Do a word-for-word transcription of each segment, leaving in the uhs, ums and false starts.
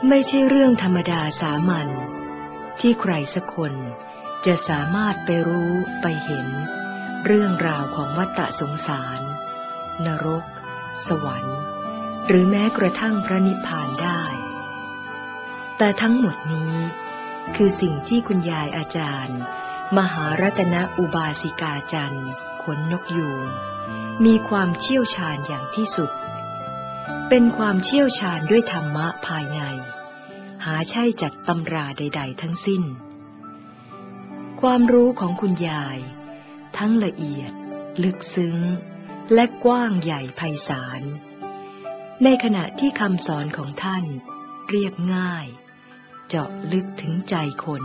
ไม่ใช่เรื่องธรรมดาสามัญที่ใครสักคนจะสามารถไปรู้ไปเห็นเรื่องราวของวัฏสงสารนรกสวรรค์หรือแม้กระทั่งพระนิพพานได้แต่ทั้งหมดนี้คือสิ่งที่คุณยายอาจารย์มหารัตนอุบาสิกาจันทร์ขนนกยูงมีความเชี่ยวชาญอย่างที่สุดเป็นความเชี่ยวชาญด้วยธรรมะภายในหาใช่จากตำราใดๆทั้งสิ้นความรู้ของคุณยายทั้งละเอียดลึกซึ้งและกว้างใหญ่ไพศาลในขณะที่คำสอนของท่านเรียบง่ายเจาะลึกถึงใจคน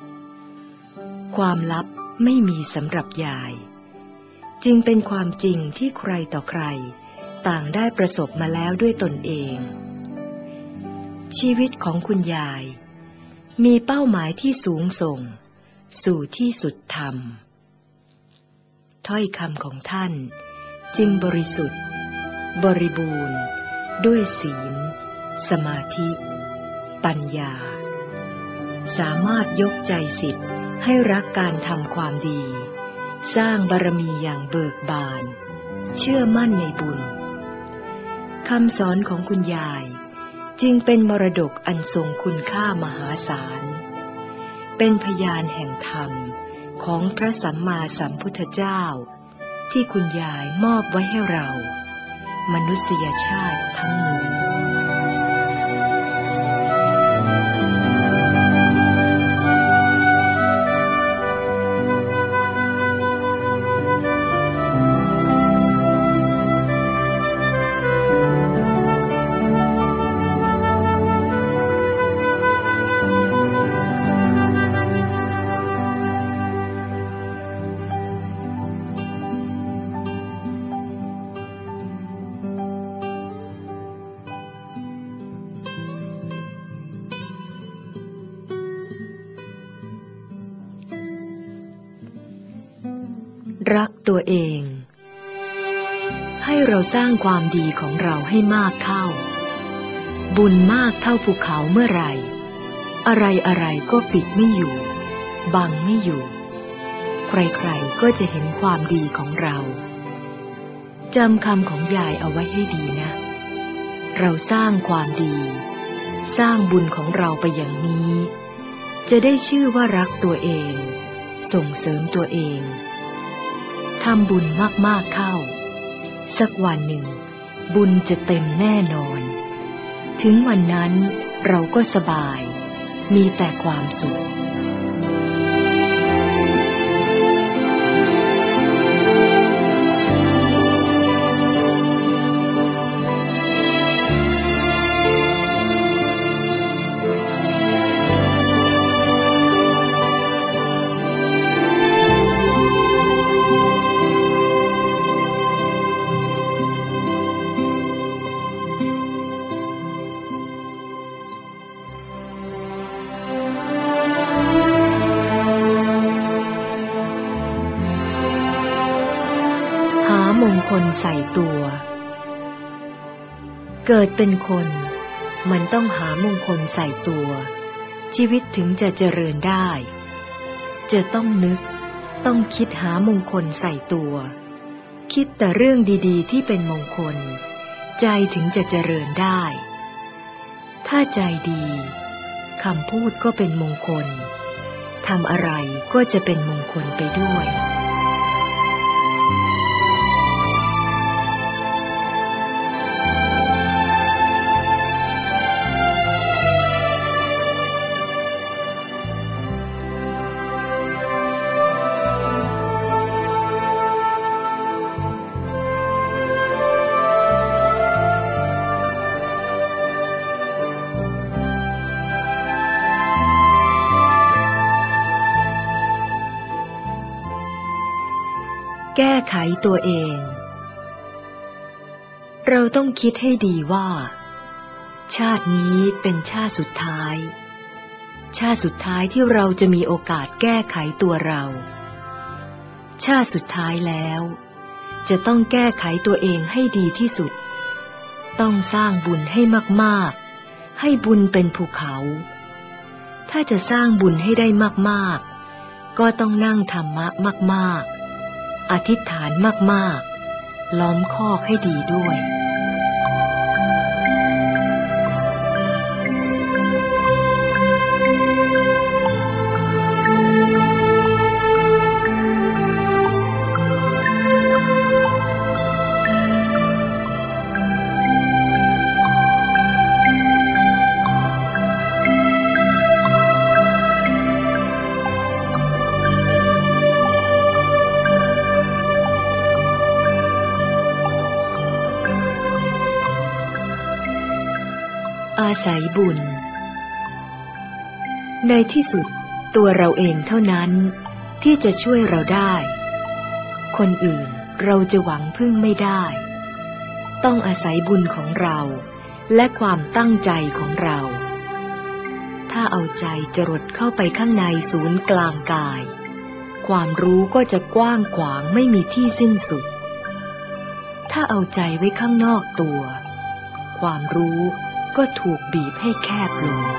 ความลับไม่มีสำหรับยายจึงเป็นความจริงที่ใครต่อใครต่างได้ประสบมาแล้วด้วยตนเองชีวิตของคุณยายมีเป้าหมายที่สูงส่งสู่ที่สุดธรรมถ้อยคำของท่านจึงบริสุทธิ์บริบูรณ์ด้วยศีลสมาธิปัญญาสามารถยกใจศิษย์ให้รักการทำความดีสร้างบารมีอย่างเบิกบานเชื่อมั่นในบุญคำสอนของคุณยายจึงเป็นมรดกอันทรงคุณค่ามหาศาลเป็นพยานแห่งธรรมของพระสัมมาสัมพุทธเจ้าที่คุณยายมอบไว้ให้เรามนุษยชาติทั้งมวลรักตัวเองให้เราสร้างความดีของเราให้มากเข้าบุญมากเท่าภูเขาเมื่อไหร่อะไรอะไรก็ปิดไม่อยู่บังไม่อยู่ใครๆก็จะเห็นความดีของเราจำคำของยายเอาไว้ให้ดีนะเราสร้างความดีสร้างบุญของเราไปอย่างนี้จะได้ชื่อว่ารักตัวเองส่งเสริมตัวเองทำบุญมากๆเข้าสักวันหนึ่งบุญจะเต็มแน่นอนถึงวันนั้นเราก็สบายมีแต่ความสุขมงคลใส่ตัวเกิดเป็นคนมันต้องหามงคลใส่ตัวชีวิตถึงจะเจริญได้จะต้องนึกต้องคิดหามงคลใส่ตัวคิดแต่เรื่องดีๆที่เป็นมงคลใจถึงจะเจริญได้ถ้าใจดีคำพูดก็เป็นมงคลทำอะไรก็จะเป็นมงคลไปด้วยแก้ไขตัวเองเราต้องคิดให้ดีว่าชาตินี้เป็นชาติสุดท้ายชาติสุดท้ายที่เราจะมีโอกาสแก้ไขตัวเราชาติสุดท้ายแล้วจะต้องแก้ไขตัวเองให้ดีที่สุดต้องสร้างบุญให้มากๆให้บุญเป็นภูเขาถ้าจะสร้างบุญให้ได้มากๆก็ต้องนั่งธรรมะมากๆอธิษฐานมากๆล้อมคอกให้ดีด้วยอาศัยบุญในที่สุดตัวเราเองเท่านั้นที่จะช่วยเราได้คนอื่นเราจะหวังพึ่งไม่ได้ต้องอาศัยบุญของเราและความตั้งใจของเราถ้าเอาใจจรดเข้าไปข้างในศูนย์กลางกายความรู้ก็จะกว้างขวางไม่มีที่สิ้นสุดถ้าเอาใจไว้ข้างนอกตัวความรู้ก็ถูกบีบให้แคบลง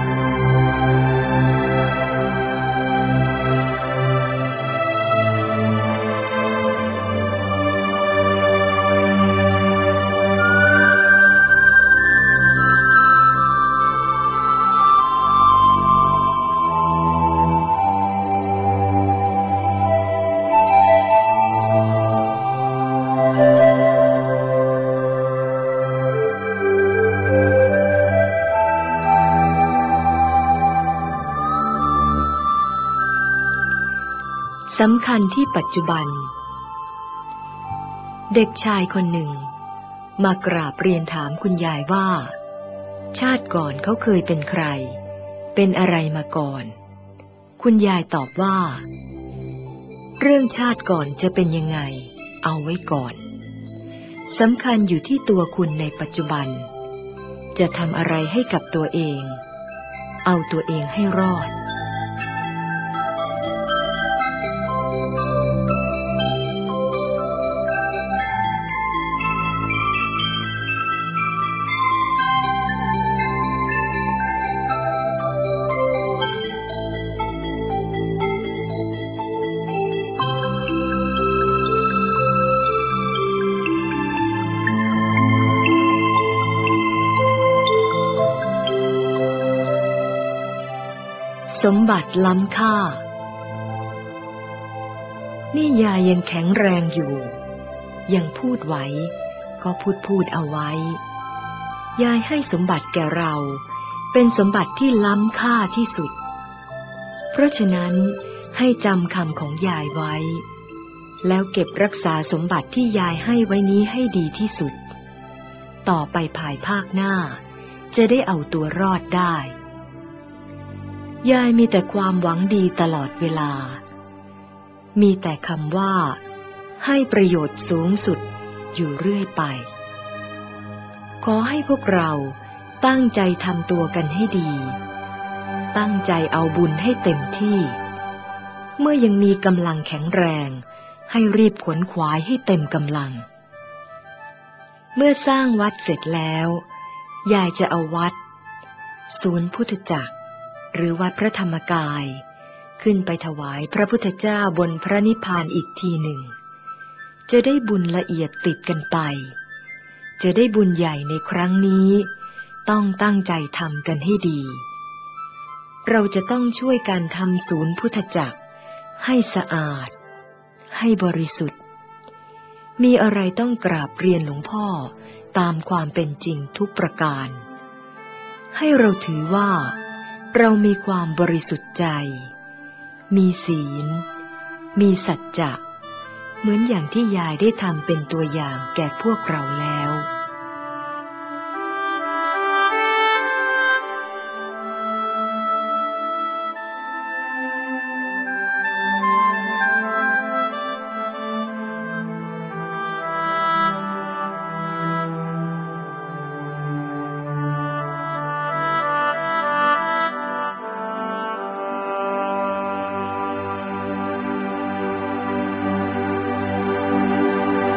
สำคัญที่ปัจจุบันเด็กชายคนหนึ่งมากราบเรียนถามคุณยายว่าชาติก่อนเขาเคยเป็นใครเป็นอะไรมาก่อนคุณยายตอบว่าเรื่องชาติก่อนจะเป็นยังไงเอาไว้ก่อนสำคัญอยู่ที่ตัวคุณในปัจจุบันจะทำอะไรให้กับตัวเองเอาตัวเองให้รอดสมบัติล้ำค่านี่ยายยังแข็งแรงอยู่ยังพูดไหวก็พูดพูดเอาไว้ยายให้สมบัติแก่เราเป็นสมบัติที่ล้ำค่าที่สุดเพราะฉะนั้นให้จำคำของยายไว้แล้วเก็บรักษาสมบัติที่ยายให้ไว้นี้ให้ดีที่สุดต่อไปภายภาคหน้าจะได้เอาตัวรอดได้ยายมีแต่ความหวังดีตลอดเวลามีแต่คำว่าให้ประโยชน์สูงสุดอยู่เรื่อยไปขอให้พวกเราตั้งใจทำตัวกันให้ดีตั้งใจเอาบุญให้เต็มที่เมื่อยังมีกำลังแข็งแรงให้รีบขวนขวายให้เต็มกำลังเมื่อสร้างวัดเสร็จแล้วยายจะเอาวัดศูนย์พุทธจักรหรือวัดพระธรรมกายขึ้นไปถวายพระพุทธเจ้าบนพระนิพพานอีกทีหนึ่งจะได้บุญละเอียดติดกันไปจะได้บุญใหญ่ในครั้งนี้ต้องตั้งใจทำกันให้ดีเราจะต้องช่วยกันทำศูนย์พุทธจักรให้สะอาดให้บริสุทธิ์มีอะไรต้องกราบเรียนหลวงพ่อตามความเป็นจริงทุกประการให้เราถือว่าเรามีความบริสุทธิ์ใจมีศีลมีสัจจะเหมือนอย่างที่ยายได้ทำเป็นตัวอย่างแก่พวกเราแล้ว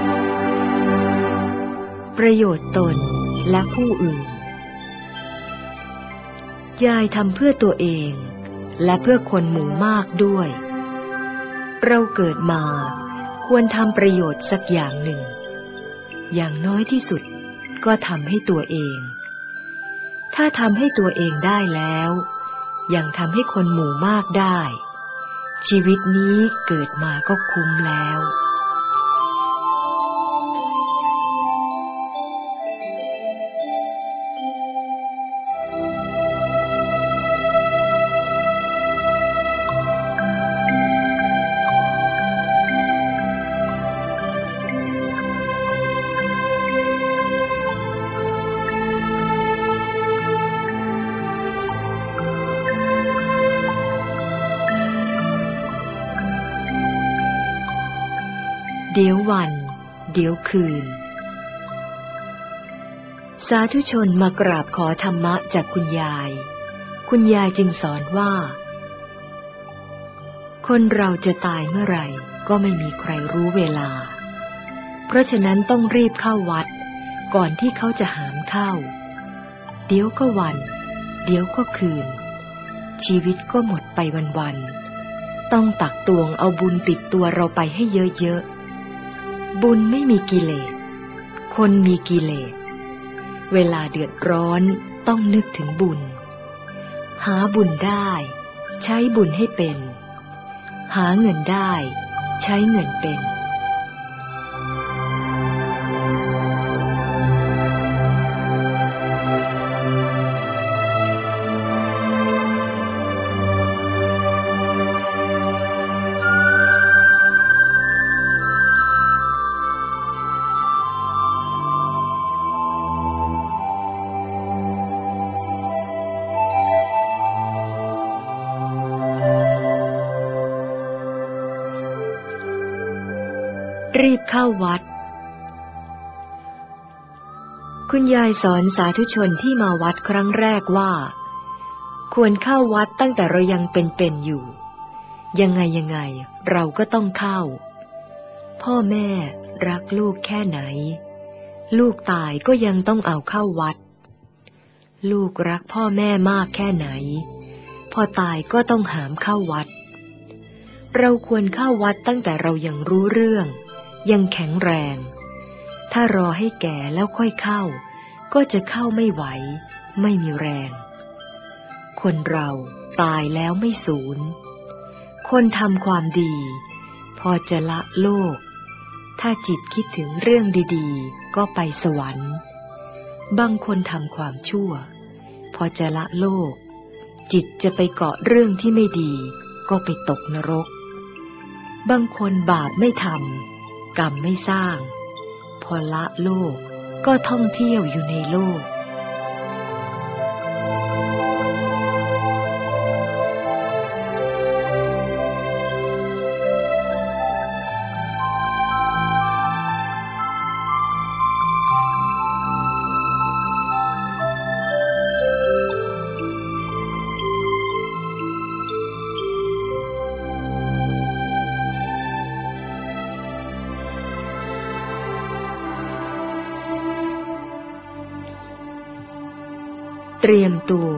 ประโยชน์ตนและผู้อื่นยายทำเพื่อตัวเองและเพื่อคนหมู่มากด้วยเราเกิดมาควรทำประโยชน์สักอย่างหนึ่งอย่างน้อยที่สุดก็ทำให้ตัวเองถ้าทำให้ตัวเองได้แล้วยังทำให้คนหมู่มากได้ชีวิตนี้เกิดมาก็คุ้มแล้วเดี๋ยววันเดี๋ยวคืนสาธุชนมากราบขอธรรมะจากคุณยายคุณยายจึงสอนว่าคนเราจะตายเมื่อไหร่ก็ไม่มีใครรู้เวลาเพราะฉะนั้นต้องรีบเข้าวัดก่อนที่เขาจะหามเข้าเดี๋ยวก็วันเดี๋ยวก็คืนชีวิตก็หมดไปวันๆต้องตักตวงเอาบุญติดตัวเราไปให้เยอะๆบุญไม่มีกิเลสคนมีกิเลสเวลาเดือดร้อนต้องนึกถึงบุญหาบุญได้ใช้บุญให้เป็นหาเงินได้ใช้เงินเป็นรีบเข้าวัดคุณยายสอนสาธุชนที่มาวัดครั้งแรกว่าควรเข้าวัดตั้งแต่เรายังเป็นๆอยู่ยังไงยังไงเราก็ต้องเข้าพ่อแม่รักลูกแค่ไหนลูกตายก็ยังต้องเอาเข้าวัดลูกรักพ่อแม่มากแค่ไหนพอตายก็ต้องหามเข้าวัดเราควรเข้าวัดตั้งแต่เรายังรู้เรื่องยังแข็งแรงถ้ารอให้แก่แล้วค่อยเข้าก็จะเข้าไม่ไหวไม่มีแรงคนเราตายแล้วไม่สูญคนทำความดีพอจะละโลกถ้าจิตคิดถึงเรื่องดีๆก็ไปสวรรค์บางคนทำความชั่วพอจะละโลกจิตจะไปเกาะเรื่องที่ไม่ดีก็ไปตกนรกบางคนบาปไม่ทำกรรมไม่สร้างพอละโลกก็ท่องเที่ยวอยู่ในโลกเตรียมตัว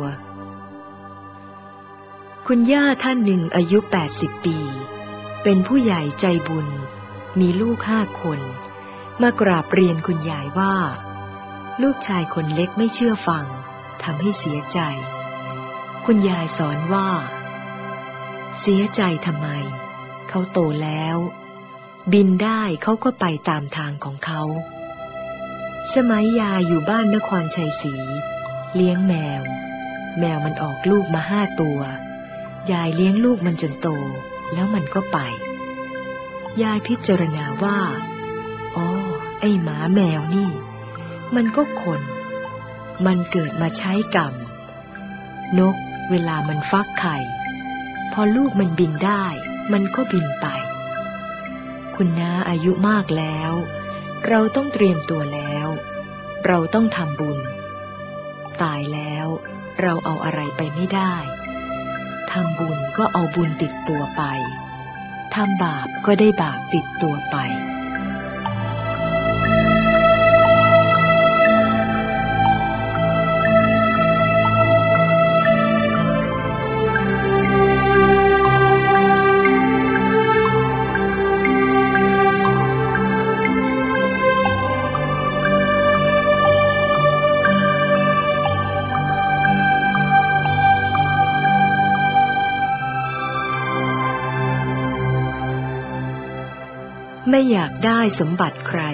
คุณย่าท่านหนึ่งอายุแปดสิบปีเป็นผู้ใหญ่ใจบุญมีลูกห้าคนมากราบเรียนคุณยายว่าลูกชายคนเล็กไม่เชื่อฟังทำให้เสียใจคุณยายสอนว่าเสียใจทำไมเขาโตแล้วบินได้เขาก็ไปตามทางของเขาสมัยยายอยู่บ้านนครชัยศรีเลี้ยงแมวแมวมันออกลูกมาห้าตัวยายเลี้ยงลูกมันจนโตแล้วมันก็ไปยายพิจารณาว่าอ๋อไอ้หมาแมวนี่มันก็คนมันเกิดมาใช้กรรมนกเวลามันฟักไข่พอลูกมันบินได้มันก็บินไปคุณน้าอายุมากแล้วเราต้องเตรียมตัวแล้วเราต้องทำบุญตายแล้วเราเอาอะไรไปไม่ได้ทำบุญก็เอาบุญติดตัวไปทำบาปก็ได้บาปติดตัวไปไม่อยากได้สมบัติใคร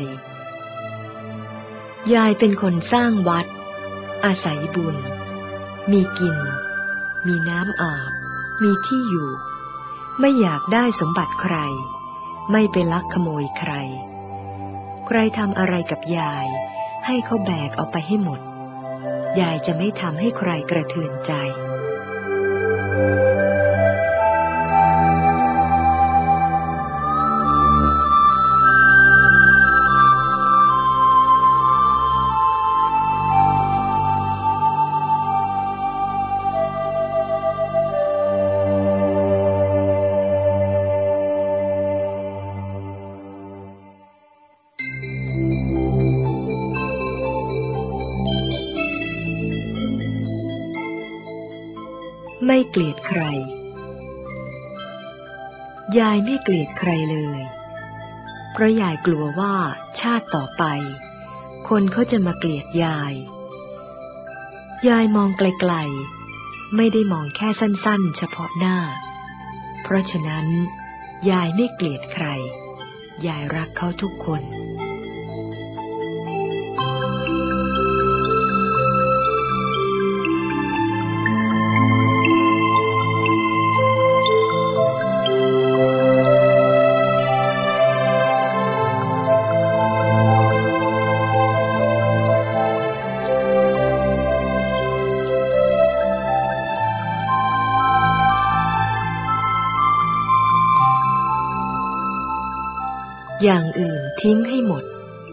ยายเป็นคนสร้างวัดอาศัยบุญมีกินมีน้ำอาบมีที่อยู่ไม่อยากได้สมบัติใครไม่ไปลักขโมยใครใครทำอะไรกับยายให้เขาแบกเอาไปให้หมดยายจะไม่ทำให้ใครกระเทือนใจไม่เกลียดใครยายไม่เกลียดใครเลยเพราะยายกลัวว่าชาติต่อไปคนเขาจะมาเกลียดยายยายมองไกลๆไม่ได้มองแค่สั้นๆเฉพาะหน้าเพราะฉะนั้นยายไม่เกลียดใครยายรักเขาทุกคนอย่างอื่นทิ้งให้หมด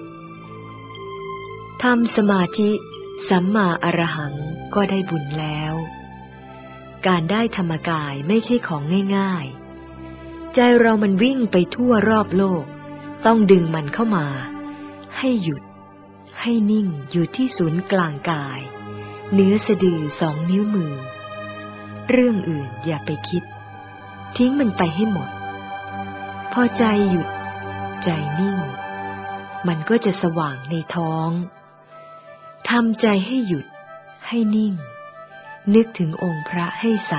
ทำสมาธิสัมมาอรหังก็ได้บุญแล้วการได้ธรรมกายไม่ใช่ของง่ายๆใจเรามันวิ่งไปทั่วรอบโลกต้องดึงมันเข้ามาให้หยุดให้นิ่งอยู่ที่ศูนย์กลางกายเนื้อสะดือสองนิ้วมือเรื่องอื่นอย่าไปคิดทิ้งมันไปให้หมดพอใจหยุดใจนิ่งมันก็จะสว่างในท้องทำใจให้หยุดให้นิ่งนึกถึงองค์พระให้ใส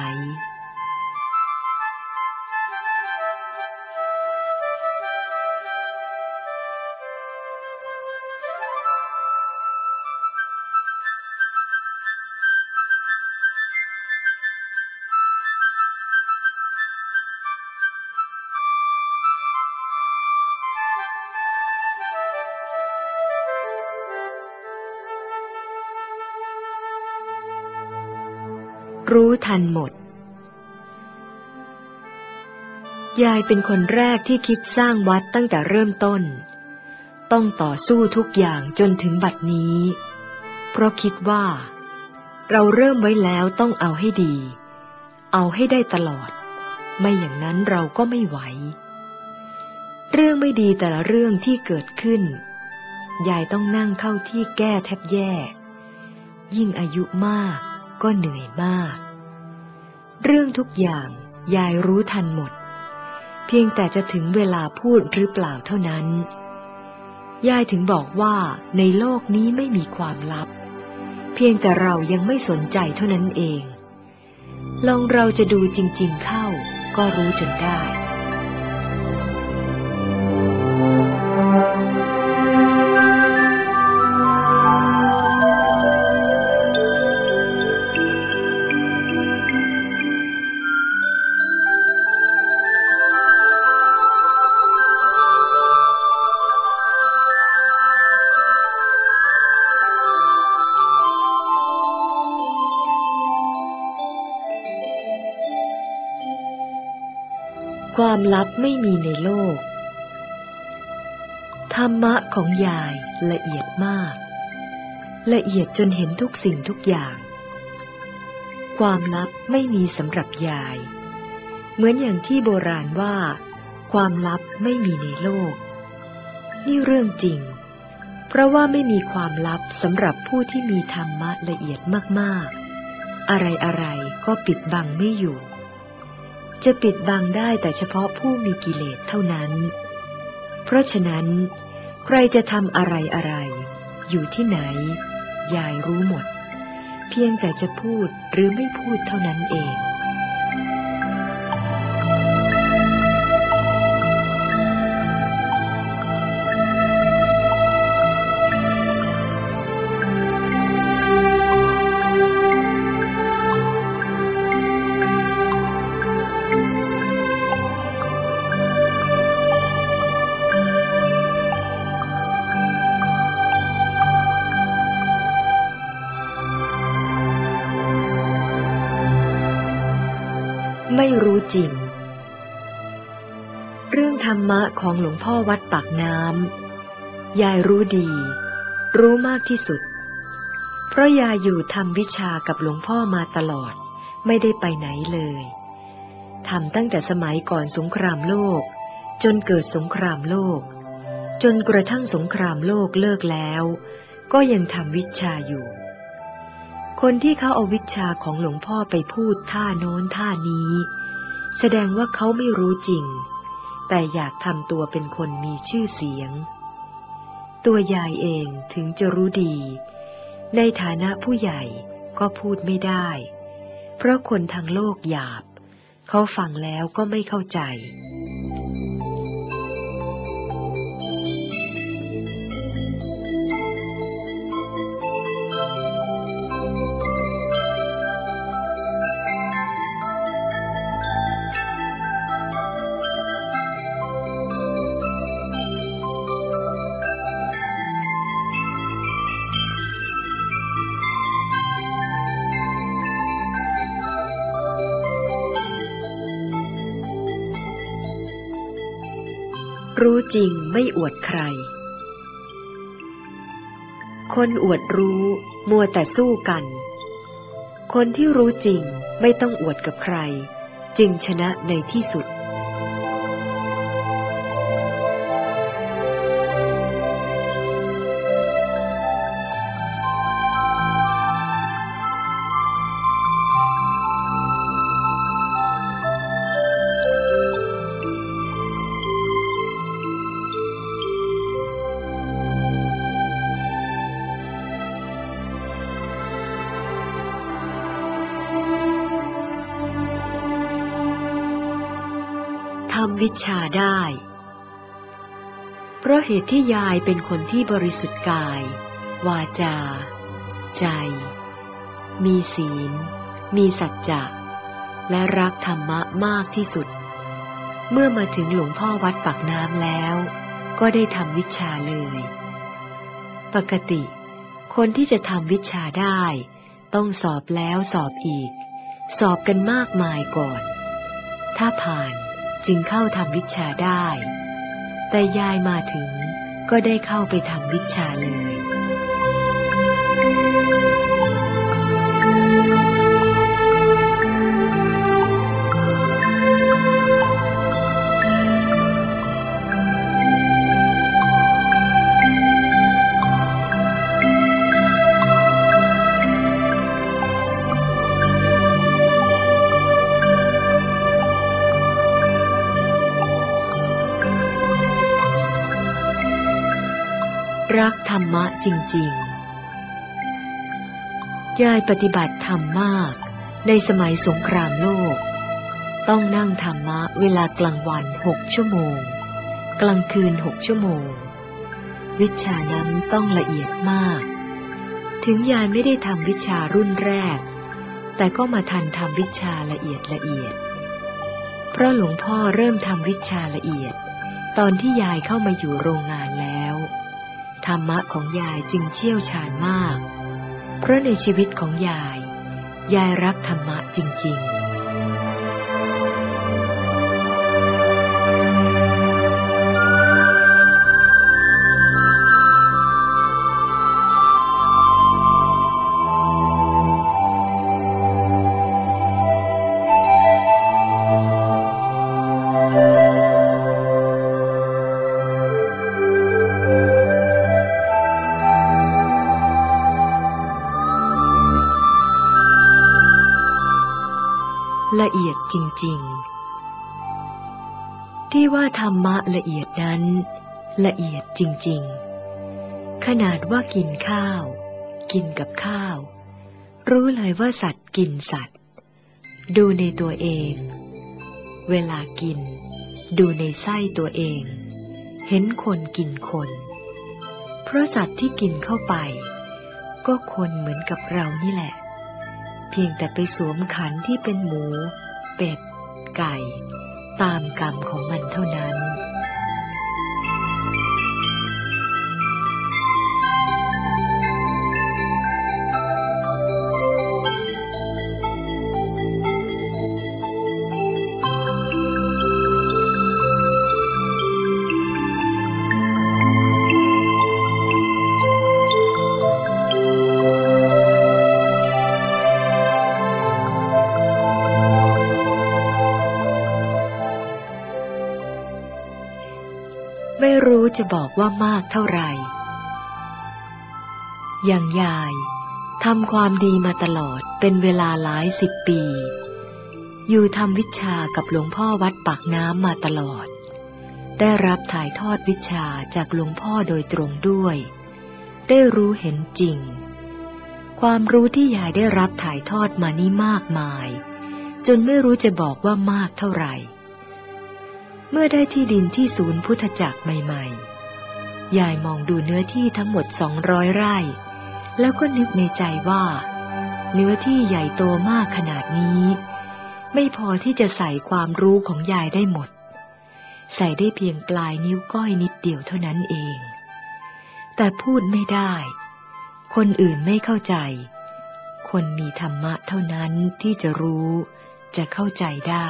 รู้ทันหมดยายเป็นคนแรกที่คิดสร้างวัดตั้งแต่เริ่มต้นต้องต่อสู้ทุกอย่างจนถึงบัดนี้เพราะคิดว่าเราเริ่มไว้แล้วต้องเอาให้ดีเอาให้ได้ตลอดไม่อย่างนั้นเราก็ไม่ไหวเรื่องไม่ดีแต่ละเรื่องที่เกิดขึ้นยายต้องนั่งเข้าที่แก้แทบแย่ยิ่งอายุมากก็เหนื่อยมากเรื่องทุกอย่างยายรู้ทันหมดเพียงแต่จะถึงเวลาพูดหรือเปล่าเท่านั้นยายถึงบอกว่าในโลกนี้ไม่มีความลับเพียงแต่เรายังไม่สนใจเท่านั้นเองลองเราจะดูจริงๆเข้าก็รู้จนได้ความลับไม่มีในโลกธรรมะของยายละเอียดมากละเอียดจนเห็นทุกสิ่งทุกอย่างความลับไม่มีสำหรับยายเหมือนอย่างที่โบราณว่าความลับไม่มีในโลกนี่เรื่องจริงเพราะว่าไม่มีความลับสำหรับผู้ที่มีธรรมะละเอียดมากๆอะไรๆก็ปิดบังไม่อยู่จะปิดบังได้แต่เฉพาะผู้มีกิเลสเท่านั้นเพราะฉะนั้นใครจะทำอะไรอะไรอยู่ที่ไหนยายรู้หมดเพียงแต่จะพูดหรือไม่พูดเท่านั้นเองไม่รู้จริงเรื่องธรรมะของหลวงพ่อวัดปากน้ำยายรู้ดีรู้มากที่สุดเพราะยายอยู่ทำวิชากับหลวงพ่อมาตลอดไม่ได้ไปไหนเลยทำตั้งแต่สมัยก่อนสงครามโลกจนเกิดสงครามโลกจนกระทั่งสงครามโลกเลิกแล้วก็ยังทำวิชาอยู่คนที่เขาเอาวิชาของหลวงพ่อไปพูดท่าโน้นท่านี้แสดงว่าเขาไม่รู้จริงแต่อยากทำตัวเป็นคนมีชื่อเสียงตัวยายเองถึงจะรู้ดีในฐานะผู้ใหญ่ก็พูดไม่ได้เพราะคนทางโลกหยาบเขาฟังแล้วก็ไม่เข้าใจรู้จริงไม่อวดใครคนอวดรู้มัวแต่สู้กันคนที่รู้จริงไม่ต้องอวดกับใครจึงชนะในที่สุดทำวิชาได้เพราะเหตุที่ยายเป็นคนที่บริสุทธิ์กายวาจาใจมีศีลมีสัจจะและรักธรรมะมากที่สุดเมื่อมาถึงหลวงพ่อวัดปากน้ำแล้วก็ได้ทำวิชาเลยปกติคนที่จะทำวิชาได้ต้องสอบแล้วสอบอีกสอบกันมากมายก่อนถ้าผ่านจึงเข้าทำวิชาได้แต่ยายมาถึงก็ได้เข้าไปทำวิชาเลยรักธรรมะจริงๆยายปฏิบัติธรรมมากในสมัยสงครามโลกต้องนั่งธรรมะเวลากลางวันหกชั่วโมงกลางคืนหกชั่วโมงวิชานั้นต้องละเอียดมากถึงยายไม่ได้ทำวิชารุ่นแรกแต่ก็มาทันทำวิชาละเอียดละเอียดเพราะหลวงพ่อเริ่มทำวิชาละเอียดตอนที่ยายเข้ามาอยู่โรงงานแล้วธรรมะของยายจึงเชี่ยวชาญมากเพราะในชีวิตของยายยายรักธรรมะจริงละเอียดจริงๆที่ว่าธรรมะละเอียดนั้นละเอียดจริงๆขนาดว่ากินข้าวกินกับข้าวรู้เลยว่าสัตว์กินสัตว์ดูในตัวเองเวลากินดูในไส้ตัวเองเห็นคนกินคนเพราะสัตว์ที่กินเข้าไปก็คนเหมือนกับเรานี่แหละเพียงแต่ไปสวมขันที่เป็นหมูเป็ดไก่ตามกรรมของมันเท่านั้นเจะบอกว่ามากเท่าไหร่อย่างยายทำความดีมาตลอดเป็นเวลาหลายสิบปีอยู่ทำวิชากับหลวงพ่อวัดปากน้ำมาตลอดได้รับถ่ายทอดวิชาจากหลวงพ่อโดยตรงด้วยได้รู้เห็นจริงความรู้ที่ยายได้รับถ่ายทอดมานี่มากมายจนไม่รู้จะบอกว่ามากเท่าไหร่เมื่อได้ที่ดินที่ศูนย์พุทธจักรใหม่ๆยายมองดูเนื้อที่ทั้งหมดสองร้อยไร่แล้วก็นึกในใจว่าเนื้อที่ใหญ่โตมากขนาดนี้ไม่พอที่จะใส่ความรู้ของยายได้หมดใส่ได้เพียงปลายนิ้วก้อยนิดเดียวเท่านั้นเองแต่พูดไม่ได้คนอื่นไม่เข้าใจคนมีธรรมะเท่านั้นที่จะรู้จะเข้าใจได้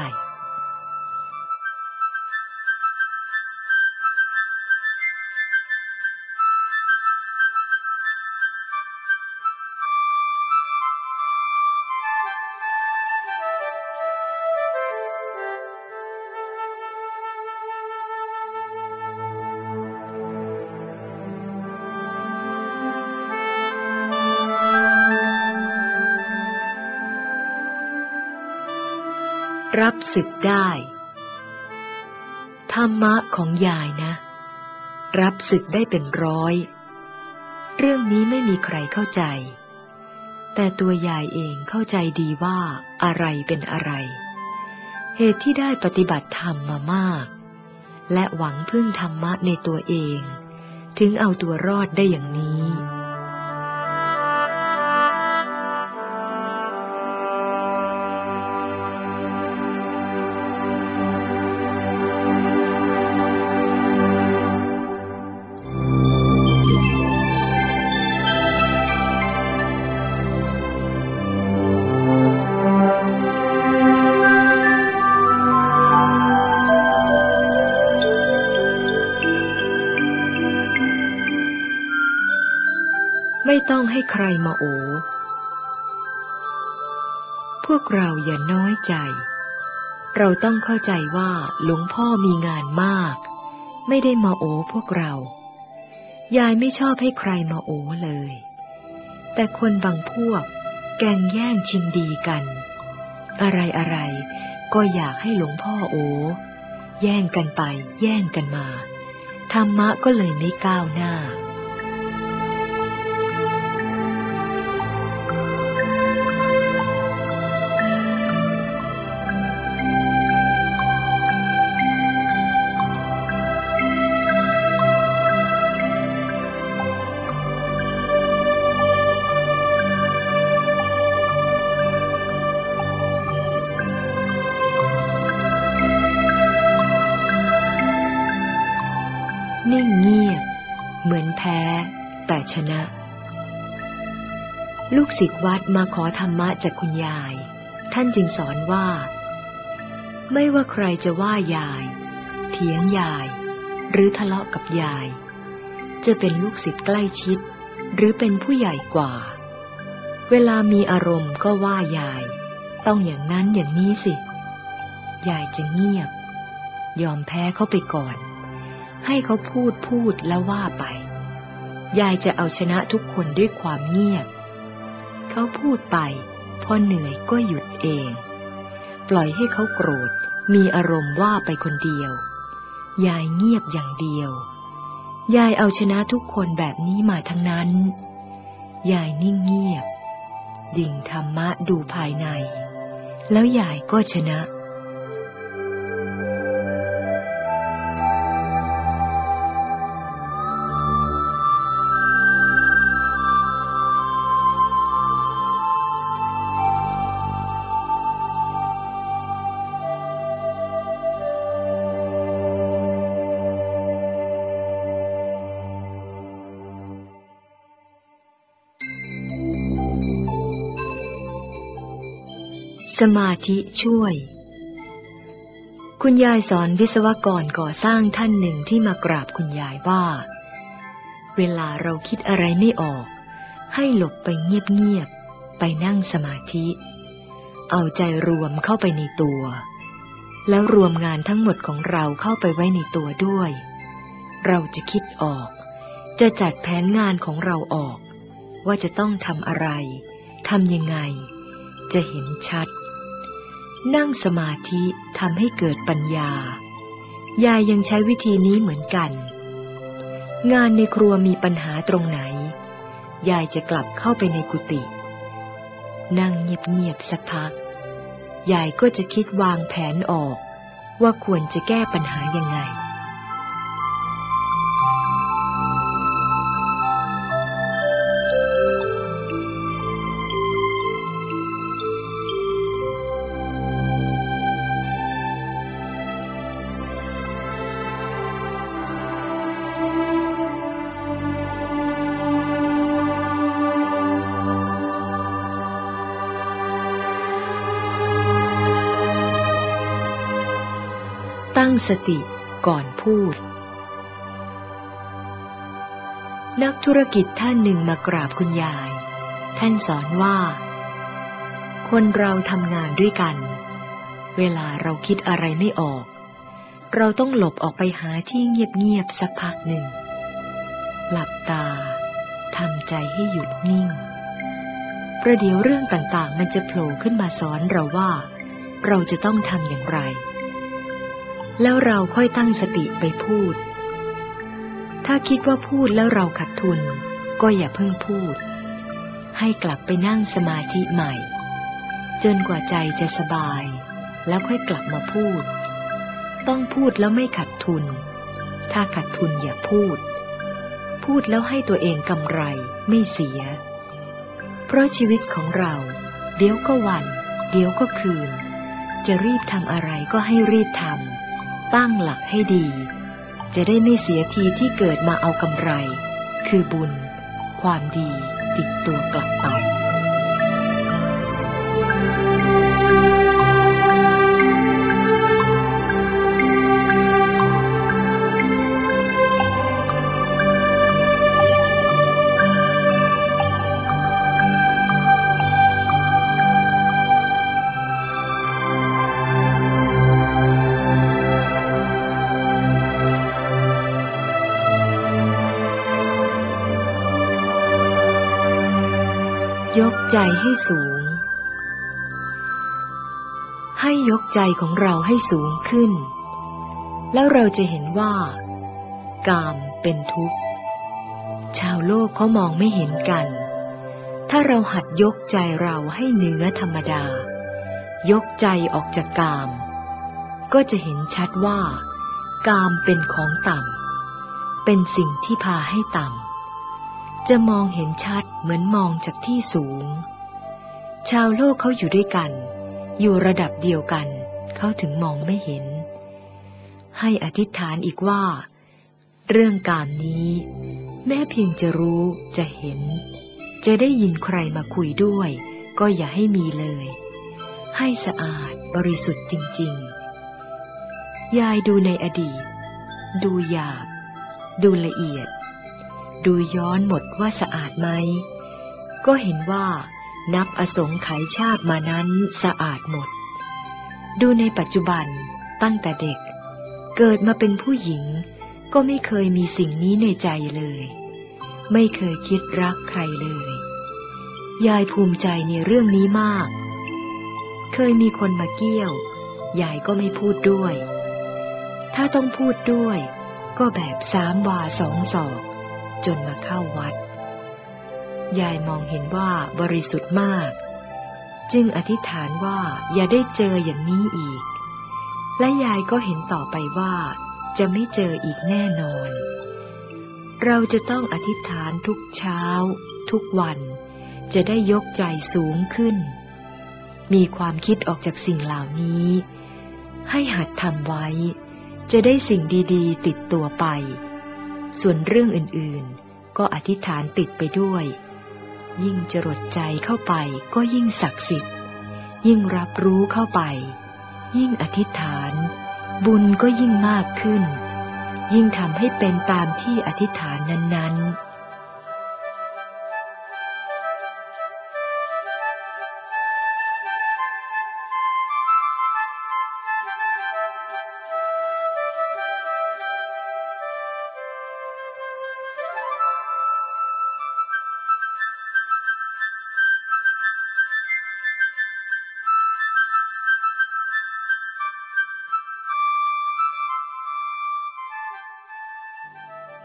รับศึกได้ธรรมะของยายนะรับศึกได้เป็นร้อยเรื่องนี้ไม่มีใครเข้าใจแต่ตัวยายเองเข้าใจดีว่าอะไรเป็นอะไรเหตุที่ได้ปฏิบัติธรรมมามากและหวังพึ่งธรรมะในตัวเองถึงเอาตัวรอดได้อย่างนี้ไม่ต้องให้ใครมาโอพวกเราอย่าน้อยใจเราต้องเข้าใจว่าหลวงพ่อมีงานมากไม่ได้มาโอพวกเรายายไม่ชอบให้ใครมาโอเลยแต่คนบางพวกแก่งแย่งชิงดีกันอะไรอะไรก็อยากให้หลวงพ่อโอแย่งกันไปแย่งกันมาธรรมะก็เลยไม่ก้าวหน้านิ่งเงียบเหมือนแพ้แต่ชนะลูกศิษย์วัดมาขอธรรมะจากคุณยายท่านจึงสอนว่าไม่ว่าใครจะว่ายายเถียงยายหรือทะเลาะกับยายจะเป็นลูกศิษย์ใกล้ชิดหรือเป็นผู้ใหญ่กว่าเวลามีอารมณ์ก็ว่ายายต้องอย่างนั้นอย่างนี้สิยายจะเงียบยอมแพ้เขาไปก่อนให้เขาพูดพูดแล้วว่าไปยายจะเอาชนะทุกคนด้วยความเงียบเขาพูดไปพอเหนื่อยก็หยุดเองปล่อยให้เขาโกรธมีอารมณ์ว่าไปคนเดียวยายเงียบอย่างเดียวยายเอาชนะทุกคนแบบนี้มาทั้งนั้นยายนิ่งเงียบดิ่งธรรมะดูภายในแล้วยายก็ชนะสมาธิช่วยคุณยายสอนวิศวกรก่อสร้างท่านหนึ่งที่มากราบคุณยายว่าเวลาเราคิดอะไรไม่ออกให้หลบไปเงียบๆไปนั่งสมาธิเอาใจรวมเข้าไปในตัวแล้วรวมงานทั้งหมดของเราเข้าไปไว้ในตัวด้วยเราจะคิดออก จะจัดแผนงานของเราออกว่าจะต้องทำอะไรทำยังไงจะเห็นชัดนั่งสมาธิทำให้เกิดปัญญายายยังใช้วิธีนี้เหมือนกันงานในครัวมีปัญหาตรงไหนยายจะกลับเข้าไปในกุฏินั่งเงียบๆสักพักยายก็จะคิดวางแผนออกว่าควรจะแก้ปัญหายังไงตั้งสติก่อนพูดนักธุรกิจท่านหนึ่งมากราบคุณยายท่านสอนว่าคนเราทำงานด้วยกันเวลาเราคิดอะไรไม่ออกเราต้องหลบออกไปหาที่เงียบๆสักพักหนึ่งหลับตาทำใจให้หยุดนิ่งประเดี๋ยวเรื่องต่างๆมันจะโผล่ขึ้นมาสอนเราว่าเราจะต้องทำอย่างไรแล้วเราค่อยตั้งสติไปพูดถ้าคิดว่าพูดแล้วเราขาดทุนก็อย่าเพิ่งพูดให้กลับไปนั่งสมาธิใหม่จนกว่าใจจะสบายแล้วค่อยกลับมาพูดต้องพูดแล้วไม่ขาดทุนถ้าขาดทุนอย่าพูดพูดแล้วให้ตัวเองกำไรไม่เสียเพราะชีวิตของเราเดี๋ยวก็วันเดี๋ยวก็คืนจะรีบทำอะไรก็ให้รีบทำตั้งหลักให้ดีจะได้ไม่เสียทีที่เกิดมาเอากำไรคือบุญความดีติดตัวกลับไป ยกใจให้สูงให้ยกใจของเราให้สูงขึ้นแล้วเราจะเห็นว่ากามเป็นทุกข์ชาวโลกเขามองไม่เห็นกันถ้าเราหัดยกใจเราให้เหนือธรรมดายกใจออกจากกามก็จะเห็นชัดว่ากามเป็นของต่ำเป็นสิ่งที่พาให้ต่ำจะมองเห็นชัดเหมือนมองจากที่สูงชาวโลกเขาอยู่ด้วยกันอยู่ระดับเดียวกันเขาถึงมองไม่เห็นให้อธิษฐานอีกว่าเรื่องกามนี้แม้เพียงจะรู้จะเห็นจะได้ยินใครมาคุยด้วยก็อย่าให้มีเลยให้สะอาดบริสุทธิ์จริงๆยายดูในอดีตดูหยาบดูละเอียดดูย้อนหมดว่าสะอาดไหมก็เห็นว่านับอสงไขยชาติมานั้นสะอาดหมดดูในปัจจุบันตั้งแต่เด็กเกิดมาเป็นผู้หญิงก็ไม่เคยมีสิ่งนี้ในใจเลยไม่เคยคิดรักใครเลยยายภูมิใจในเรื่องนี้มากเคยมีคนมาเกี้ยวยายก็ไม่พูดด้วยถ้าต้องพูดด้วยก็แบบสามวาสองศอกจนมาเข้าวัดยายมองเห็นว่าบริสุทธิ์มากจึงอธิษฐานว่าอย่าได้เจออย่างนี้อีกและยายก็เห็นต่อไปว่าจะไม่เจออีกแน่นอนเราจะต้องอธิษฐานทุกเช้าทุกวันจะได้ยกใจสูงขึ้นมีความคิดออกจากสิ่งเหล่านี้ให้หัดทำไว้จะได้สิ่งดีๆติดตัวไปส่วนเรื่องอื่นๆก็อธิษฐานติดไปด้วยยิ่งจรดใจเข้าไปก็ยิ่งศักดิ์สิทธิ์ยิ่งรับรู้เข้าไปยิ่งอธิษฐานบุญก็ยิ่งมากขึ้นยิ่งทำให้เป็นตามที่อธิษฐานนั้นๆ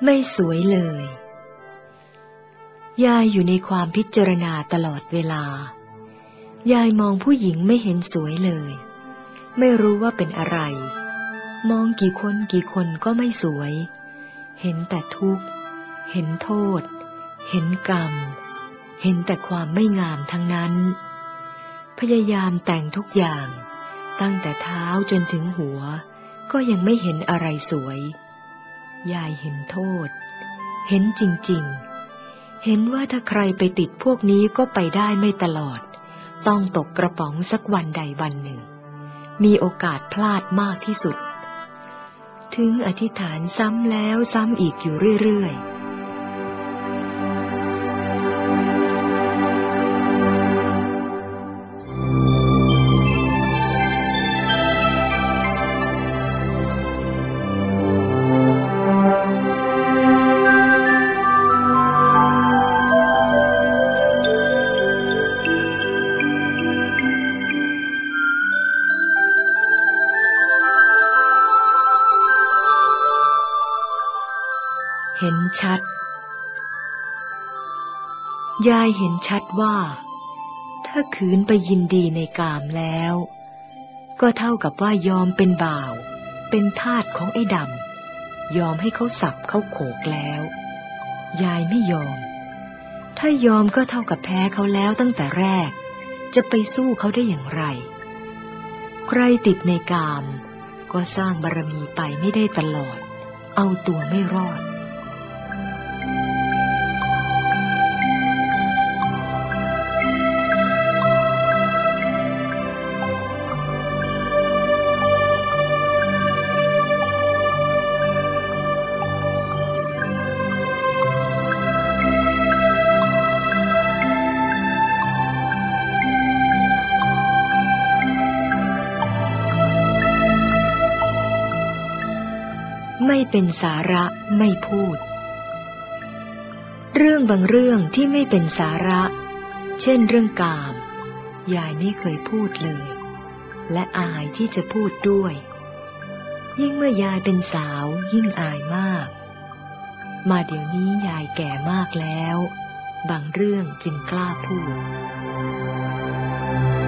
ไม่สวยเลยยายอยู่ในความพิจารณาตลอดเวลายายมองผู้หญิงไม่เห็นสวยเลยไม่รู้ว่าเป็นอะไรมองกี่คนกี่คนก็ไม่สวยเห็นแต่ทุกข์เห็นโทษเห็นกรรมเห็นแต่ความไม่งามทั้งนั้นพยายามแต่งทุกอย่างตั้งแต่เท้าจนถึงหัวก็ยังไม่เห็นอะไรสวยยายเห็นโทษเห็นจริงๆเห็นว่าถ้าใครไปติดพวกนี้ก็ไปได้ไม่ตลอดต้องตกกระป๋องสักวันใดวันหนึ่งมีโอกาสพลาดมากที่สุดถึงอธิษฐานซ้ำแล้วซ้ำอีกอยู่เรื่อยๆเห็นชัดยายเห็นชัดว่าถ้าขืนไปยินดีในกามแล้วก็เท่ากับว่ายอมเป็นบ่าวเป็นทาสของไอ้ดำยอมให้เขาสับเขาโขกแล้วยายไม่ยอมถ้ายอมก็เท่ากับแพ้เขาแล้วตั้งแต่แรกจะไปสู้เขาได้อย่างไรใครติดในกามก็สร้างบารมีไปไม่ได้ตลอดเอาตัวไม่รอดไม่เป็นสาระไม่พูดเรื่องบางเรื่องที่ไม่เป็นสาระเช่นเรื่องกามยายไม่เคยพูดเลยและอายที่จะพูดด้วยยิ่งเมื่อยายเป็นสาวยิ่งอายมากมาเดี๋ยวนี้ยายแก่มากแล้วบางเรื่องจึงกล้าพูด